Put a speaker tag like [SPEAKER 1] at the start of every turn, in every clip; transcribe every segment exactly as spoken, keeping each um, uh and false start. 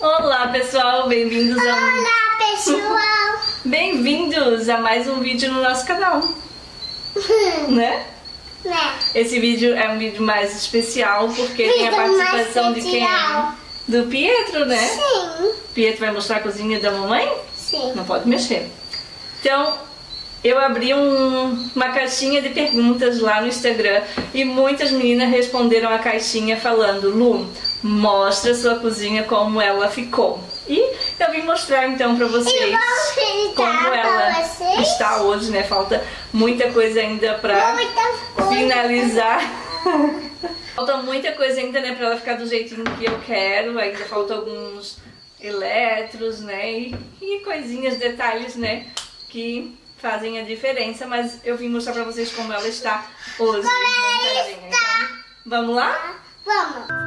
[SPEAKER 1] Olá pessoal, bem-vindos a...
[SPEAKER 2] Olá pessoal!
[SPEAKER 1] Bem-vindos a mais um vídeo no nosso canal, né?
[SPEAKER 2] Né?
[SPEAKER 1] Esse vídeo é um vídeo mais especial porque tem a participação de quem? Do Pietro, né?
[SPEAKER 2] Sim.
[SPEAKER 1] Pietro vai mostrar a cozinha da mamãe?
[SPEAKER 2] Sim.
[SPEAKER 1] Não pode mexer. Então, eu abri um, uma caixinha de perguntas lá no Instagram e muitas meninas responderam a caixinha falando: Lu, mostra sua cozinha como ela ficou. E eu vim mostrar então pra vocês como ela
[SPEAKER 2] vocês.
[SPEAKER 1] está hoje, né? Falta muita coisa ainda pra
[SPEAKER 2] coisa.
[SPEAKER 1] finalizar. Falta muita coisa ainda, né? Pra ela ficar do jeitinho que eu quero. Ainda faltam alguns eletros, né? E, e coisinhas, detalhes, né? Que fazem a diferença. Mas eu vim mostrar pra vocês como ela está hoje. Montadinha. Então, vamos lá?
[SPEAKER 2] Vamos!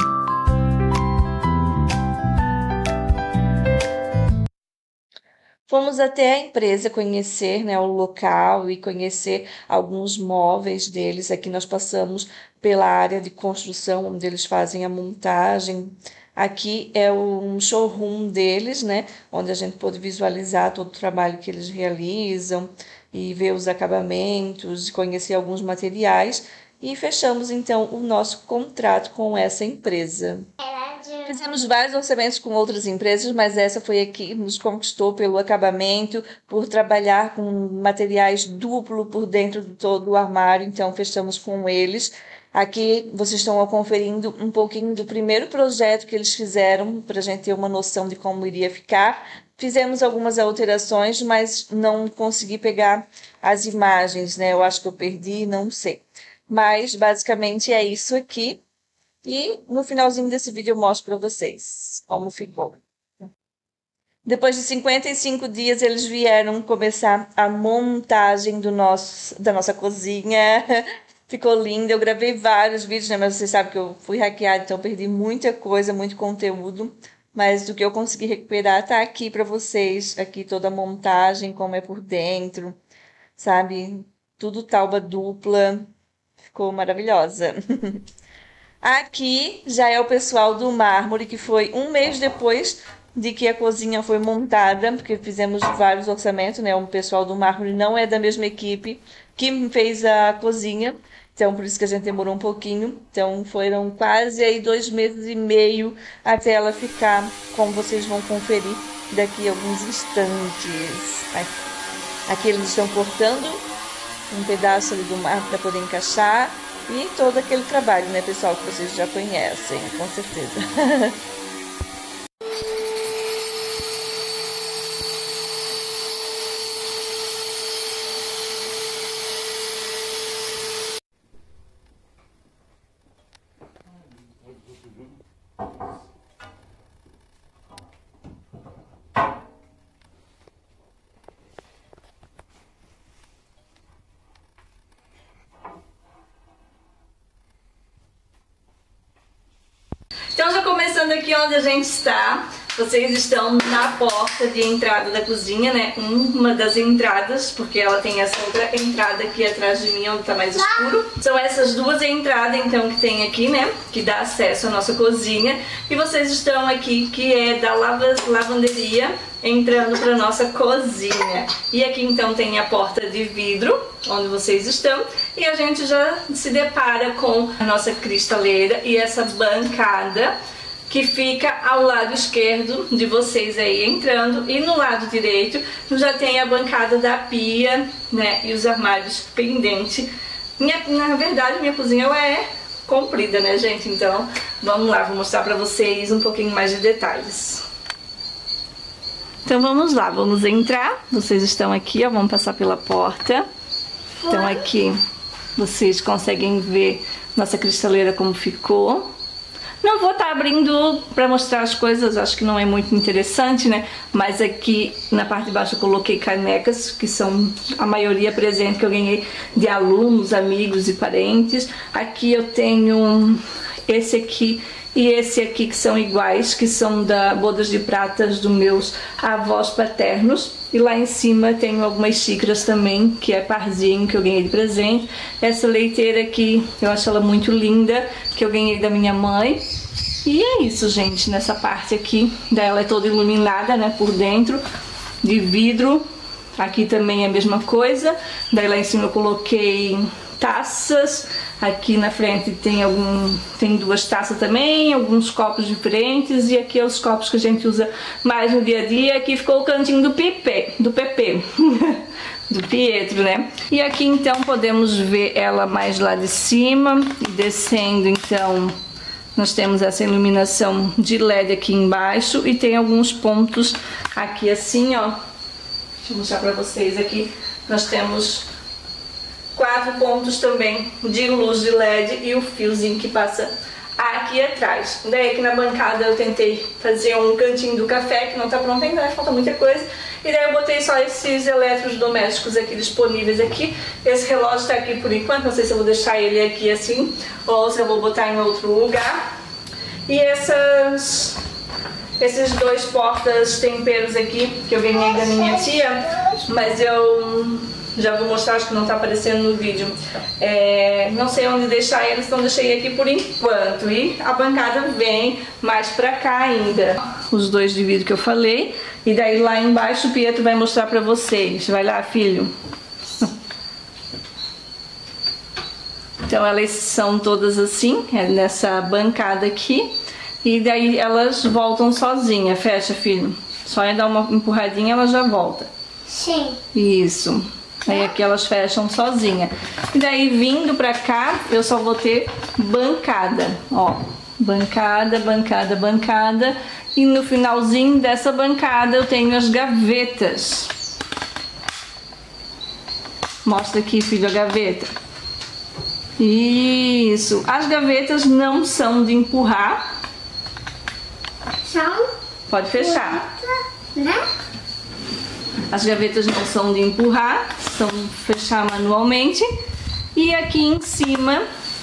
[SPEAKER 1] Fomos até a empresa conhecer, né, o local e conhecer alguns móveis deles. Aqui nós passamos pela área de construção, onde eles fazem a montagem. Aqui é um showroom deles, né, onde a gente pôde visualizar todo o trabalho que eles realizam e ver os acabamentos, conhecer alguns materiais. E fechamos então o nosso contrato com essa empresa. Fizemos vários orçamentos com outras empresas, mas essa foi a que nos conquistou pelo acabamento, por trabalhar com materiais duplo por dentro de todo o armário, então fechamos com eles. Aqui vocês estão conferindo um pouquinho do primeiro projeto que eles fizeram, para a gente ter uma noção de como iria ficar. Fizemos algumas alterações, mas não consegui pegar as imagens, né? Eu acho que eu perdi, não sei. Mas basicamente é isso aqui. E no finalzinho desse vídeo eu mostro para vocês como ficou. Depois de cinquenta e cinco dias eles vieram começar a montagem do nosso, da nossa cozinha. Ficou lindo. Eu gravei vários vídeos, né? Mas vocês sabem que eu fui hackeada, então perdi muita coisa, muito conteúdo. Mas do que eu consegui recuperar tá aqui para vocês. Aqui toda a montagem, como é por dentro, sabe? Tudo tauba dupla. Ficou maravilhosa. Aqui já é o pessoal do mármore, que foi um mês depois de que a cozinha foi montada, porque fizemos vários orçamentos, né? O pessoal do mármore não é da mesma equipe que fez a cozinha, então por isso que a gente demorou um pouquinho. Então foram quase aí dois meses e meio até ela ficar, como vocês vão conferir daqui a alguns instantes. Aqui eles estão cortando um pedaço ali do mármore para poder encaixar. E todo aquele trabalho, né, pessoal, que vocês já conhecem, com certeza. Então, já começando aqui onde a gente está, vocês estão na porta de entrada da cozinha, né? Uma das entradas, porque ela tem essa outra entrada aqui atrás de mim, onde está mais escuro. São essas duas entradas, então, que tem aqui, né? Que dá acesso à nossa cozinha. E vocês estão aqui, que é da lavanderia, entrando para nossa cozinha. E aqui, então, tem a porta de vidro, onde vocês estão. E a gente já se depara com a nossa cristaleira e essa bancada que fica ao lado esquerdo de vocês aí entrando. E no lado direito já tem a bancada da pia, né? E os armários pendentes. Minha, na verdade, minha cozinha ela é comprida, né, gente? Então, vamos lá, vou mostrar pra vocês um pouquinho mais de detalhes. Então vamos lá, vamos entrar. Vocês estão aqui, ó, vamos passar pela porta. Então aqui vocês conseguem ver nossa cristaleira como ficou. Não vou estar abrindo para mostrar as coisas, acho que não é muito interessante, né? Mas aqui na parte de baixo eu coloquei canecas, que são a maioria presente que eu ganhei de alunos, amigos e parentes. Aqui eu tenho esse aqui e esse aqui que são iguais, que são da bodas de pratas dos meus avós paternos. E lá em cima tenho algumas xícaras também, que é parzinho, que eu ganhei de presente. Essa leiteira aqui, eu acho ela muito linda, que eu ganhei da minha mãe. E é isso, gente, nessa parte aqui dela é toda iluminada, né, por dentro, de vidro. Aqui também é a mesma coisa. Daí lá em cima eu coloquei taças. Aqui na frente tem algum tem duas taças também, alguns copos diferentes, e aqui é os copos que a gente usa mais no dia a dia. Aqui ficou o cantinho do Pepe, do Pepe. do Pietro, né? E aqui então podemos ver ela mais lá de cima, descendo. Então nós temos essa iluminação de L E D aqui embaixo e tem alguns pontos aqui assim, ó. Deixa eu mostrar pra vocês aqui. Nós temos quatro pontos também de luz de L E D e o fiozinho que passa aqui atrás. Daí aqui na bancada eu tentei fazer um cantinho do café, que não tá pronto ainda, falta muita coisa. E daí eu botei só esses eletrodomésticos aqui disponíveis aqui. Esse relógio tá aqui por enquanto, não sei se eu vou deixar ele aqui assim ou se eu vou botar em outro lugar. E essas... esses dois portas temperos aqui, que eu ganhei da minha tia, mas eu já vou mostrar, acho que não tá aparecendo no vídeo. É, não sei onde deixar eles, então deixei aqui por enquanto. E a bancada vem mais pra cá ainda. Os dois de vidro que eu falei. E daí lá embaixo o Pietro vai mostrar pra vocês. Vai lá, filho. Então elas são todas assim, é nessa bancada aqui. E daí elas voltam sozinha. Fecha, filho. Só é dar uma empurradinha, ela já volta.
[SPEAKER 2] Sim.
[SPEAKER 1] Isso. Aí aqui elas fecham sozinha. E daí vindo pra cá, eu só vou ter bancada. Ó, bancada, bancada, bancada. E no finalzinho dessa bancada eu tenho as gavetas. Mostra aqui, filho, a gaveta. Isso. As gavetas não são de empurrar.
[SPEAKER 2] São?
[SPEAKER 1] Pode fechar.
[SPEAKER 2] Né?
[SPEAKER 1] As gavetas não são de empurrar, são fechar manualmente. E aqui em cima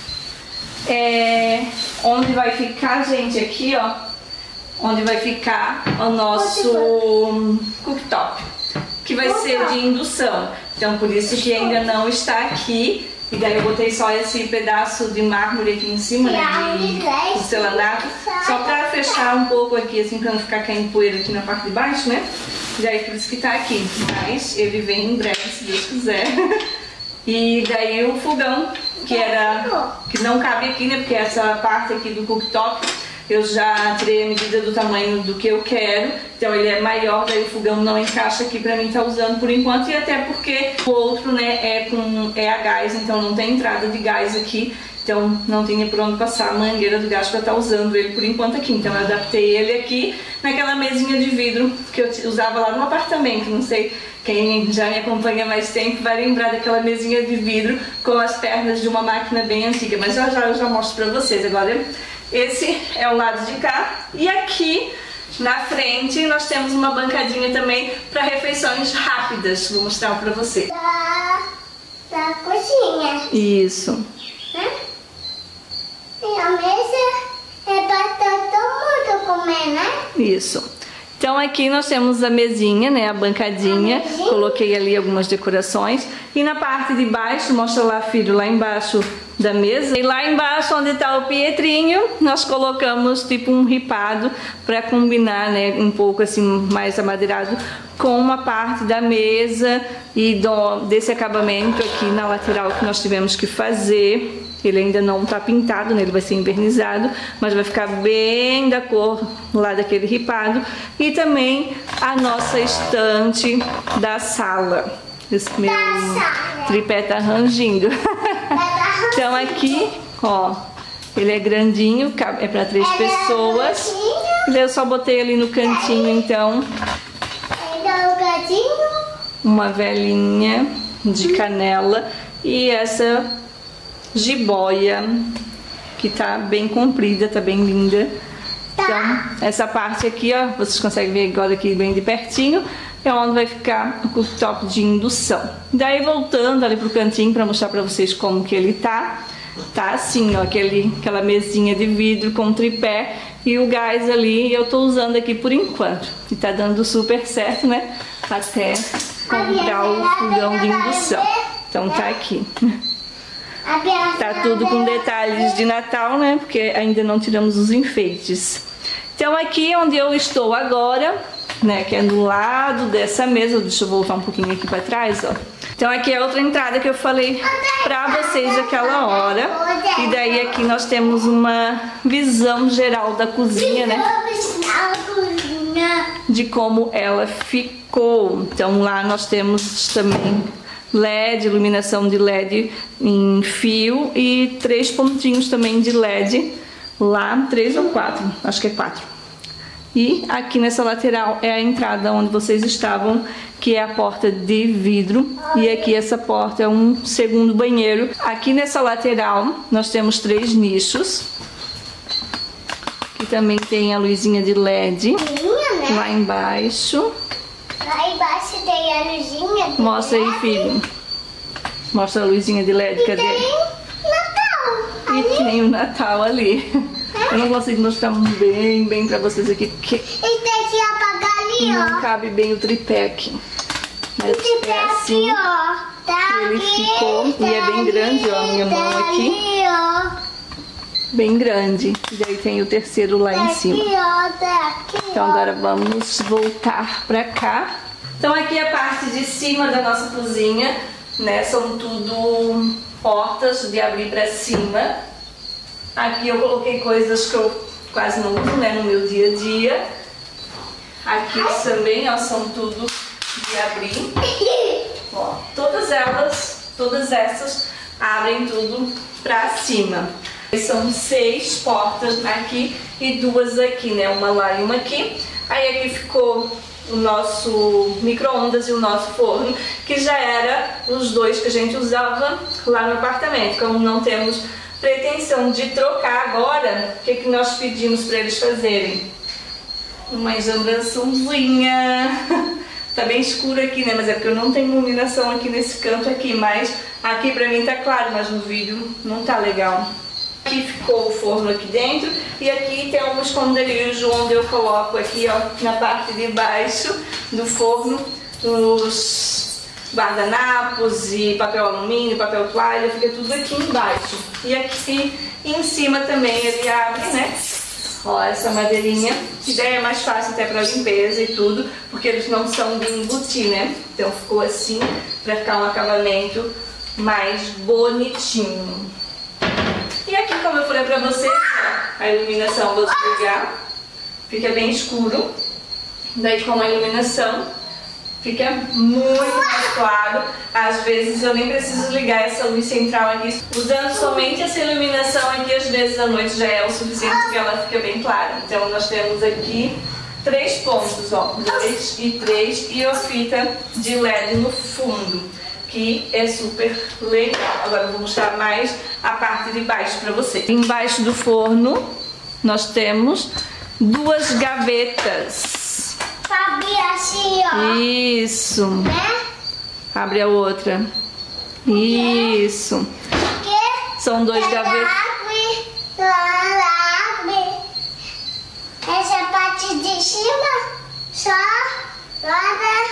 [SPEAKER 1] é onde vai ficar, gente, aqui ó, onde vai ficar o nosso cooktop, que vai ser de indução. Então por isso que ainda não está aqui. E daí eu botei só esse pedaço de mármore aqui em cima, né, de porcelanato, só pra fechar um pouco aqui, assim, pra não ficar caindo poeira aqui na parte de baixo, né? E daí por isso que tá aqui, mas ele vem em breve, se Deus quiser. E daí o fogão, que era, que não cabe aqui, né, porque essa parte aqui do cooktop, eu já tirei a medida do tamanho do que eu quero, então ele é maior, daí o fogão não encaixa aqui pra mim estar usando por enquanto, e até porque o outro, né, é, com, é a gás, então não tem entrada de gás aqui, então não tinha por onde passar a mangueira do gás pra estar usando ele por enquanto aqui, então eu adaptei ele aqui naquela mesinha de vidro que eu usava lá no apartamento. Não sei, quem já me acompanha há mais tempo vai lembrar daquela mesinha de vidro com as pernas de uma máquina bem antiga, mas já já, eu já mostro pra vocês. Agora esse é o lado de cá, e aqui na frente nós temos uma bancadinha também para refeições rápidas. Vou mostrar para você.
[SPEAKER 2] Da, da cozinha.
[SPEAKER 1] Isso.
[SPEAKER 2] Né? E a mesa é para todo mundo comer, né?
[SPEAKER 1] Isso. Então aqui nós temos a mesinha, né, a bancadinha,
[SPEAKER 2] a mesinha.
[SPEAKER 1] Coloquei ali algumas decorações. E na parte de baixo, mostra lá, filho, lá embaixo da mesa. E lá embaixo, onde está o Pietrinho, nós colocamos tipo um ripado para combinar, né, um pouco assim mais amadeirado com uma parte da mesa e do, desse acabamento aqui na lateral que nós tivemos que fazer. Ele ainda não está pintado, né? Ele vai ser envernizado, mas vai ficar bem da cor lá daquele ripado. E também a nossa estante da sala. Esse meu tripé tá rangindo. Então aqui, ó, ele é grandinho, é para três pessoas. E daí eu só botei ali no cantinho, então, uma velinha de canela e essa jiboia que tá bem comprida, tá bem linda. Então essa parte aqui, ó, vocês conseguem ver agora aqui bem de pertinho, é onde vai ficar o cooktop de indução. Daí voltando ali pro cantinho para mostrar para vocês como que ele tá. Tá assim, ó, aquele, aquela mesinha de vidro com tripé e o gás ali, eu tô usando aqui por enquanto. E tá dando super certo, né? Até comprar o fogão de indução. Então tá aqui. Tá tudo com detalhes de Natal, né? Porque ainda não tiramos os enfeites. Então aqui onde eu estou agora, né? Que é do lado dessa mesa. Deixa eu voltar um pouquinho aqui pra trás, ó. Então aqui é outra entrada que eu falei pra vocês aquela hora. E daí aqui nós temos uma visão geral da cozinha, né? De como ela ficou. Então lá nós temos também L E D, iluminação de L E D em fio e três pontinhos também de L E D lá, três ou quatro, acho que é quatro. E aqui nessa lateral é a entrada onde vocês estavam, que é a porta de vidro. E aqui essa porta é um segundo banheiro. Aqui nessa lateral nós temos três nichos. Aqui também tem a luzinha de L E D. Lá embaixo.
[SPEAKER 2] Lá embaixo tem a luzinha de
[SPEAKER 1] Mostra aí, filho. Mostra a luzinha de L E D, cadê?
[SPEAKER 2] E tem Natal ali.
[SPEAKER 1] E tem o Natal ali. Eu não consigo mostrar bem, bem pra vocês aqui, porque
[SPEAKER 2] E tem que apagar ali, ó.
[SPEAKER 1] não cabe bem o tripé aqui. Mas
[SPEAKER 2] Tripé
[SPEAKER 1] é assim
[SPEAKER 2] aqui, ó. Tá
[SPEAKER 1] que ele
[SPEAKER 2] aqui,
[SPEAKER 1] ficou.
[SPEAKER 2] tá
[SPEAKER 1] E é bem grande, ó, a minha mão
[SPEAKER 2] tá
[SPEAKER 1] aqui.
[SPEAKER 2] ali, ó.
[SPEAKER 1] Bem grande. E daí tem o terceiro lá
[SPEAKER 2] Tá
[SPEAKER 1] em cima.
[SPEAKER 2] aqui, ó, tá aqui,
[SPEAKER 1] Então
[SPEAKER 2] ó.
[SPEAKER 1] agora vamos voltar pra cá. Então aqui a parte de cima da nossa cozinha, né? São tudo portas de abrir pra cima. Aqui eu coloquei coisas que eu quase não uso, né, no meu dia a dia. Aqui também, ó, são tudo de abrir. Ó, todas elas, todas essas abrem tudo pra cima. São seis portas aqui e duas aqui, né, uma lá e uma aqui. Aí aqui ficou o nosso micro-ondas e o nosso forno, que já era os dois que a gente usava lá no apartamento. Como não temos pretensão de trocar agora, o que, que nós pedimos para eles fazerem? Uma enjambraçãozinha. Tá bem escuro aqui, né? Mas é porque eu não tenho iluminação aqui nesse canto aqui. Mas aqui pra mim tá claro, mas no vídeo não tá legal. Aqui ficou o forno aqui dentro. E aqui tem um esconderijo onde eu coloco aqui, ó, na parte de baixo do forno, os guardanapos e papel alumínio, papel toalha, fica tudo aqui embaixo. E aqui em cima também ele abre, né? Ó, essa madeirinha, que daí é mais fácil até pra limpeza e tudo, porque eles não são de embutir, né? Então ficou assim, pra ficar um acabamento mais bonitinho. E aqui, como eu falei pra vocês, ó, a iluminação, vou desligar, fica bem escuro. Daí com a iluminação fica muito mais claro. Às vezes eu nem preciso ligar essa luz central aqui. Usando somente essa iluminação aqui, às vezes à noite já é o suficiente porque ela fica bem clara. Então nós temos aqui três pontos, ó, dois e três, e a fita de L E D no fundo, que é super legal. Agora eu vou mostrar mais a parte de baixo para vocês. Embaixo do forno nós temos duas gavetas.
[SPEAKER 2] Sabe assim, ó.
[SPEAKER 1] Isso.
[SPEAKER 2] Né?
[SPEAKER 1] Abre a outra. Isso.
[SPEAKER 2] Porque
[SPEAKER 1] São dois
[SPEAKER 2] ela
[SPEAKER 1] gavetas.
[SPEAKER 2] abre, ela abre. Essa parte de cima só guarda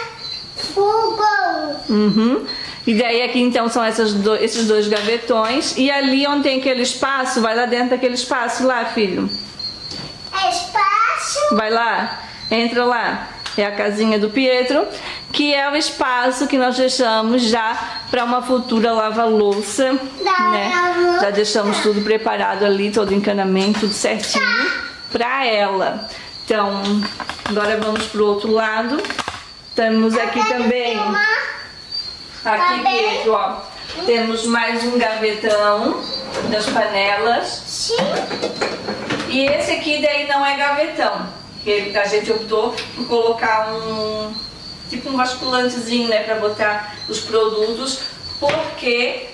[SPEAKER 2] fogo.
[SPEAKER 1] Uhum. E daí aqui então são essas do, esses dois gavetões. E ali onde tem aquele espaço, vai lá dentro daquele espaço lá, filho.
[SPEAKER 2] É espaço.
[SPEAKER 1] Vai lá. Entra lá. É a casinha do Pietro, que é o espaço que nós deixamos já para uma futura lava-louça, né? Já deixamos tudo preparado ali, todo o encanamento, tudo certinho para ela. Então, agora vamos pro outro lado. Temos aqui também, aqui, Pietro, ó, temos mais um gavetão das panelas.
[SPEAKER 2] Sim.
[SPEAKER 1] E esse aqui daí não é gavetão. Que a gente optou por colocar um tipo um basculantezinho, né, para botar os produtos, porque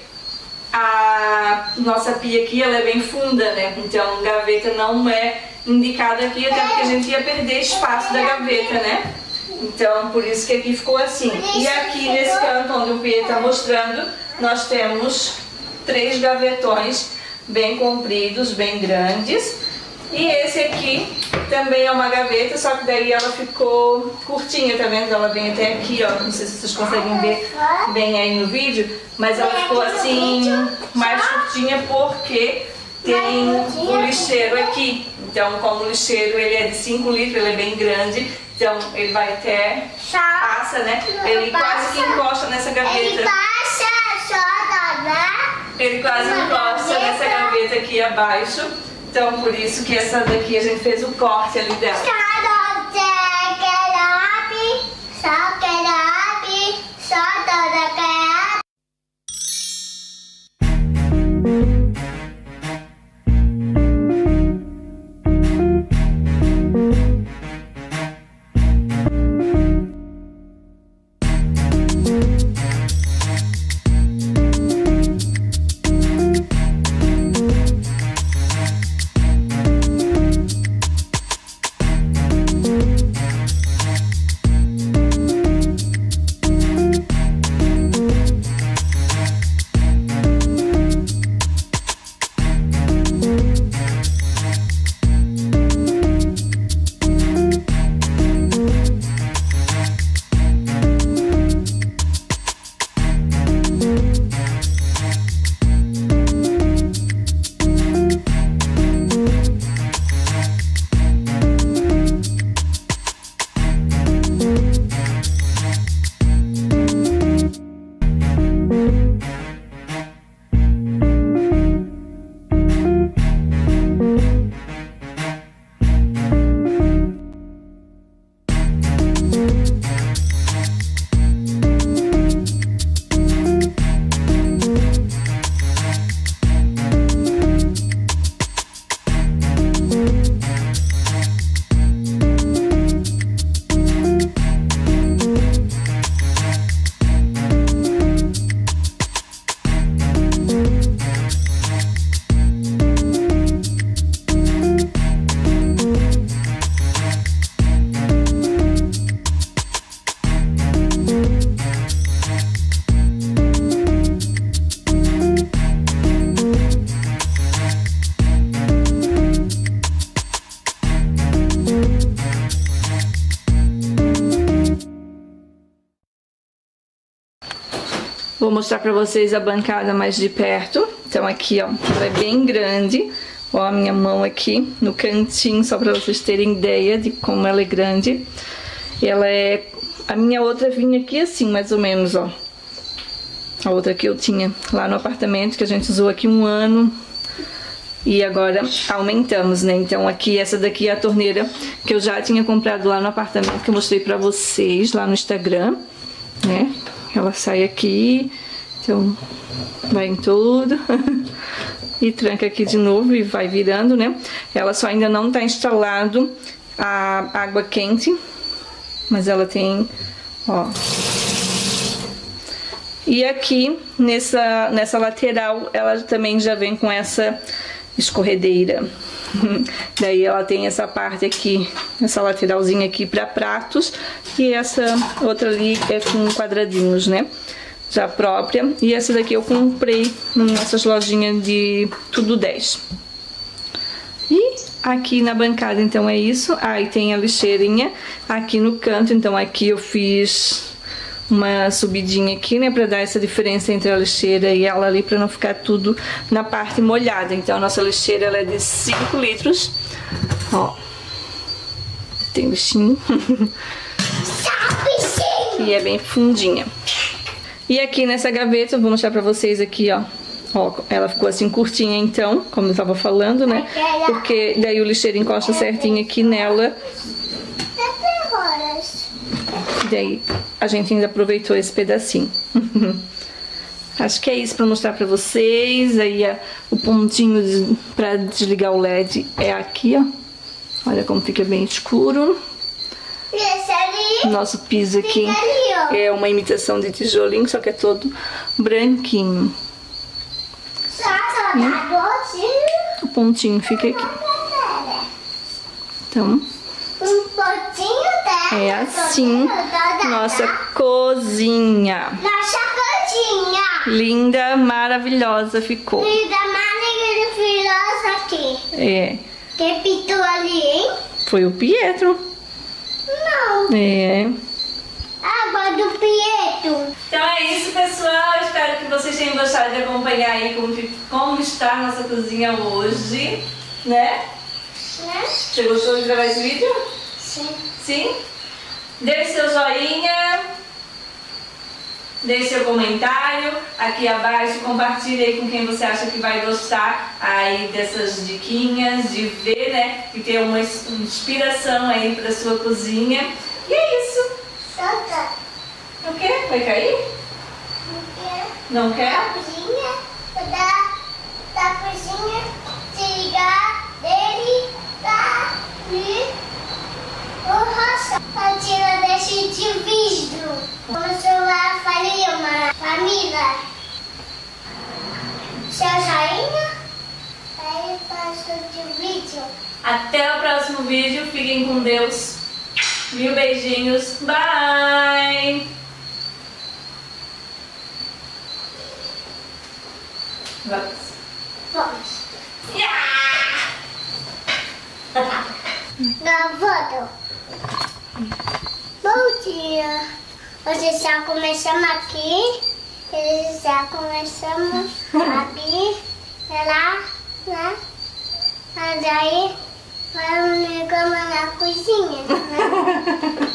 [SPEAKER 1] a nossa pia aqui ela é bem funda, né? Então gaveta não é indicada aqui, até porque a gente ia perder espaço da gaveta, né? Então por isso que aqui ficou assim. E aqui nesse canto onde o Pia está mostrando, nós temos três gavetões bem compridos, bem grandes. E esse aqui também é uma gaveta, só que daí ela ficou curtinha, tá vendo? Ela vem até aqui, ó. Não sei se vocês conseguem ver bem aí no vídeo, mas ela ficou assim, mais curtinha porque tem o lixeiro aqui. Então, como o lixeiro ele é de cinco litros, ele é bem grande, então ele vai até, passa, né? Ele quase que encosta nessa gaveta.
[SPEAKER 2] Ele passa só, né?
[SPEAKER 1] Ele quase encosta nessa gaveta aqui abaixo. Então, por isso que essa daqui a gente fez o corte ali dela. Vou mostrar pra vocês a bancada mais de perto. Então aqui, ó, ela é bem grande. Ó, a minha mão aqui no cantinho, só pra vocês terem ideia de como ela é grande. Ela é... A minha outra vinha aqui assim, mais ou menos, ó. A outra que eu tinha lá no apartamento, que a gente usou aqui um ano. E agora aumentamos, né? Então aqui, essa daqui é a torneira que eu já tinha comprado lá no apartamento, que eu mostrei pra vocês lá no Instagram, né? Ela sai aqui, então vai em tudo e tranca aqui de novo e vai virando, né? Ela só ainda não tá instalado a água quente, mas ela tem, ó. E aqui, nessa, nessa lateral, ela também já vem com essa escorredeira. Daí ela tem essa parte aqui, essa lateralzinha aqui para pratos, e essa outra ali é com quadradinhos, né? Já própria. E essa daqui eu comprei nessas lojinhas de Tudo dez. E aqui na bancada, então, é isso. Aí ah, tem a lixeirinha aqui no canto, então aqui eu fiz uma subidinha aqui, né, pra dar essa diferença entre a lixeira e ela ali, pra não ficar tudo na parte molhada. Então a nossa lixeira, ela é de cinco litros. Ó, tem bichinho. E é bem fundinha. E aqui nessa gaveta, eu vou mostrar pra vocês aqui, ó. Ó, ela ficou assim curtinha, então, como eu tava falando, né, porque daí o lixeiro encosta certinho aqui nela. Daí a gente ainda aproveitou esse pedacinho. Acho que é isso pra mostrar pra vocês. Aí a, o pontinho de, pra desligar o L E D é aqui, ó. Olha como fica bem escuro. Nosso piso aqui é uma imitação de tijolinho, só que é todo branquinho. E o pontinho fica aqui. Então...
[SPEAKER 2] Um potinho dela.
[SPEAKER 1] É assim, nossa cozinha.
[SPEAKER 2] Nossa cozinha.
[SPEAKER 1] Linda, maravilhosa ficou.
[SPEAKER 2] Linda, maravilhosa aqui.
[SPEAKER 1] É.
[SPEAKER 2] Quem pintou ali, hein?
[SPEAKER 1] Foi o Pietro.
[SPEAKER 2] Não.
[SPEAKER 1] É.
[SPEAKER 2] Água do Pietro.
[SPEAKER 1] Então é isso, pessoal. Espero que vocês tenham gostado de acompanhar aí como, como está a nossa cozinha hoje, né?
[SPEAKER 2] Né?
[SPEAKER 1] Você gostou de gravar esse vídeo?
[SPEAKER 2] Sim.
[SPEAKER 1] Sim? Deixe seu joinha, deixe seu comentário aqui abaixo, compartilhe aí com quem você acha que vai gostar aí dessas diquinhas, de ver, né, e ter uma inspiração aí para sua cozinha. E é isso.
[SPEAKER 2] Solta.
[SPEAKER 1] O quê? Vai cair?
[SPEAKER 2] Não quer.
[SPEAKER 1] Não quer?
[SPEAKER 2] A cozinha, da, da cozinha, se ligar dele, tá ali, o roça. A tira desse de vidro. O celular faria uma família. Seu joinha, aí faço de vídeo.
[SPEAKER 1] Até o próximo vídeo. Fiquem com Deus. Mil beijinhos. Bye! Vamos.
[SPEAKER 2] Vamos.
[SPEAKER 1] Yeah!
[SPEAKER 2] Gravando. Bom dia. Hoje já começamos aqui. Eles já começamos aqui. Lá, lá. Mas aí, vamos ligar na cozinha, né?